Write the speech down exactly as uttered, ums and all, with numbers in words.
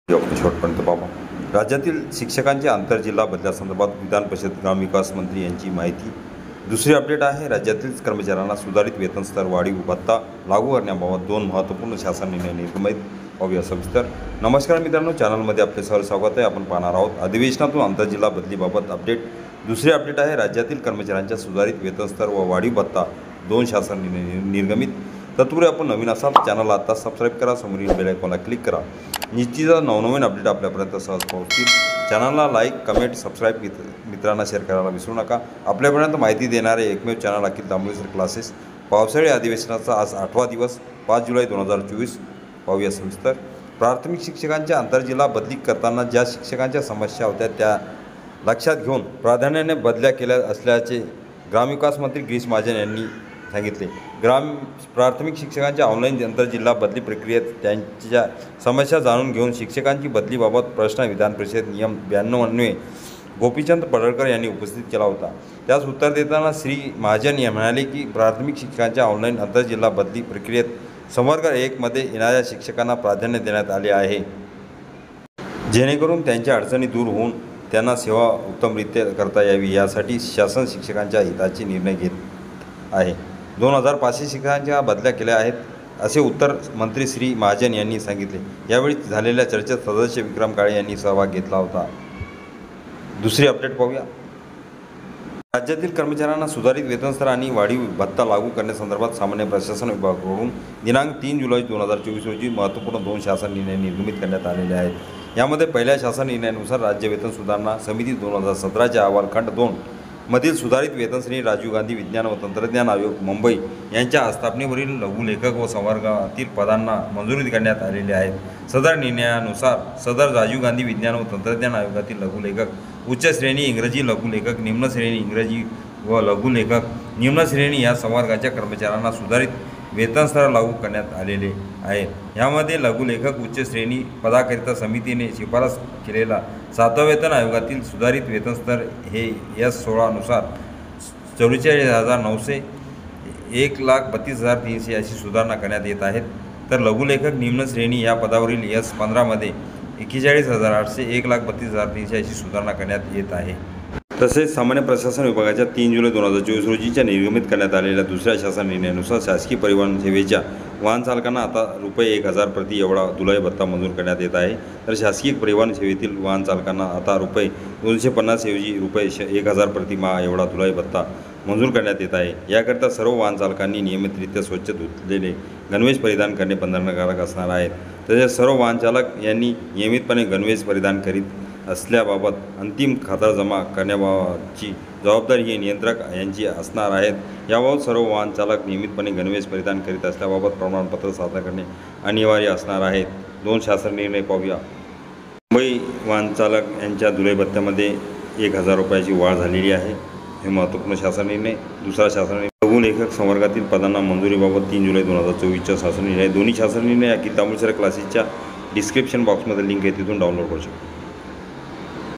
शेवटपर्यंत बाबा. राज्यातील शिक्षकांच्या आंतरजिल्हा बदल्यासंदर्भात विधान परिषद ग्रामविकास मंत्री यांची माहिती. दुसरी अपडेट आहे, राज्यातील कर्मचाऱ्यांना सुधारित वेतन स्तर वाढीव भत्ता लागू करण्याबाबत दोन महत्त्वपूर्ण शासन निर्णय निर्गमित. पाहूया सविस्तर. नमस्कार मित्रांनो, चॅनलमध्ये आपले सहल स्वागत आहे. आपण पाहणार आहोत अधिवेशनातून आंतरजिल्हा बदलीबाबत अपडेट. दुसरी अपडेट आहे, राज्यातील कर्मचाऱ्यांच्या सुधारित वेतन स्तर व वाढीव भत्ता दोन शासन निर्णय निर्गमित. तत्पूर्वी आपण नवीन असाल चॅनलला आता सबस्क्राईब करा, समोरील बेल आयकॉनला क्लिक करा. निश्चितच नवनवीन अपडेट आपल्यापर्यंत सहज पोहोचतील. चॅनलला लाईक, कमेंट, सबस्क्राईब मित्र मित्रांना शेअर करायला विसरू नका. आपल्यापर्यंत माहिती देणारे एकमेव channel Akhil Tambale sir classes. पावसाळी अधिवेशनाचा आज आठवा दिवस, पाच जुलै दोन हजार चोवीस. पाहूया सविस्तर. प्राथमिक शिक्षकांच्या आंतरजिल्हा बदली करताना ज्या शिक्षकांच्या समस्या होत्या त्या लक्षात घेऊन प्राधान्याने बदल्या केल्या असल्याचे ग्रामविकास मंत्री गिरीश महाजन यांनी सांगितले. ग्राम प्राथमिक शिक्षकांच्या ऑनलाईन आंतरजिल्हा बदली प्रक्रियेत त्यांच्या समस्या जाणून घेऊन शिक्षकांची बदलीबाबत प्रश्न विधान परिषद नियम ब्याण्णव अन्वये गोपीचंद पडळकर यांनी उपस्थित केला होता. त्यास उत्तर देताना श्री महाजन या म्हणाले की प्राथमिक शिक्षकांच्या ऑनलाईन आंतरजिल्हा बदली प्रक्रियेत संवर्ग एकमध्ये येणाऱ्या शिक्षकांना प्राधान्य देण्यात आले आहे, जेणेकरून त्यांच्या अडचणी दूर होऊन त्यांना सेवा उत्तमरित्या करता यावी. यासाठी शासन शिक्षकांच्या हिताचे निर्णय घेत आहे. दोन हजार पाचशे शिक्षकांच्या बदल्या केल्या आहेत, असे उत्तर मंत्री श्री महाजन यांनी सांगितले. यावेळी झालेल्या चर्चेत सदस्य विक्रम काळे यांनी सहभाग घेतला होता. दुसरी अपडेट पाहूया. राज्यातील कर्मचाऱ्यांना सुधारित वेतनस्तर आणि वाढीव भत्ता लागू करण्यासंदर्भात सामान्य प्रशासन विभागाकडून दिनांक तीन जुलै दोन हजार चोवीस रोजी महत्त्वपूर्ण दोन शासन निर्णय निर्गमित करण्यात आलेले आहेत. यामध्ये पहिल्या शासन निर्णयानुसार राज्य वेतन सुधारणा समिती दोन हजार सतराच्या अहवाल खंड दोन मधील सुधारित वेतनश्रेणी राजीव गांधी विज्ञान व तंत्रज्ञान आयोग मुंबई यांच्या आस्थापनेवरील लघुलेखक व संवर्गातील पदांना मंजुरी करण्यात आलेली आहे. सदर निर्णयानुसार सदर राजीव गांधी विज्ञान व तंत्रज्ञान आयोगातील लघुलेखक, उच्च श्रेणी इंग्रजी लघुलेखक, निम्न श्रेणी इंग्रजी व लघुलेखक, निम्न श्रेणी या संवर्गाच्या कर्मचाऱ्यांना सुधारित वेतनस्तर लागू करण्यात आलेले आहे. यामध्ये लघुलेखक उच्च श्रेणी पदाकरिता समितीने शिफारस केलेला सातवा वेतन आयोगातील सुधारित वेतनस्तर हे एस सोळानुसार चव्वेचाळीस हजार नऊशे एक लाख बत्तीस हजार तीनशे अशी सुधारणा करण्यात येत आहेत. तर लघुलेखक निम्न श्रेणी या पदावरील एस पंधरामध्ये एक्केचाळीस हजार आठशे एक लाख बत्तीस हजार तीनशे अशी सुधारणा करण्यात येत आहे. तसेच सामान्य प्रशासन विभागाच्या तीन जुलै दोन हजार चोवीस रोजीच्या निर्गमित करण्यात आलेल्या दुसऱ्या शासन निर्णयानुसार शासकीय परिवहन सेवेच्या वाहन चालकांना आता रुपये एक हजार प्रति एवढा दुलाई भत्ता मंजूर करण्यात येत आहे. तर शासकीय परिवहन सेवेतील वाहन चालकांना आता रुपये दोनशे पन्नास ऐवजी रुपये श एक हजार प्रति माह एवढा दुलाई भत्ता मंजूर करण्यात येत आहे. याकरिता सर्व वाहन चालकांनी नियमितरित्या स्वच्छ धुतलेले गणवेश परिधान करणे बंधनकारक असणार आहे. तसेच सर्व वाहन चालक यांनी नियमितपणे गणवेश परिधान करीत असल्याबाबत अंतिम खातरजमा करण्याबाबतची जबाबदारी ही नियंत्रक यांची असणार आहेत. याबाबत सर्व वाहन चालक नियमितपणे गणवेश परिधान करीत असल्याबाबत प्रमाणपत्र सादर करणे अनिवार्य असणार आहेत. दोन शासन निर्णय पाहूया. मुंबई वाहन चालक यांच्या दुलाई भत्त्यामध्ये एक हजार रुपयाची वाढ झालेली आहे. हे महत्त्वपूर्ण शासन निर्णय. दुसरा शासन निर्णय लघुलेखक संवर्गातील पदांना मंजुरीबाबत तीन जुलै दोन हजार चोवीसचा शासन निर्णय. दोन्ही शासन निर्णय अखिल तांबळे सर क्लासेसच्या डिस्क्रिप्शन बॉक्समध्ये लिंक आहे, तिथून डाउनलोड करू शकतो.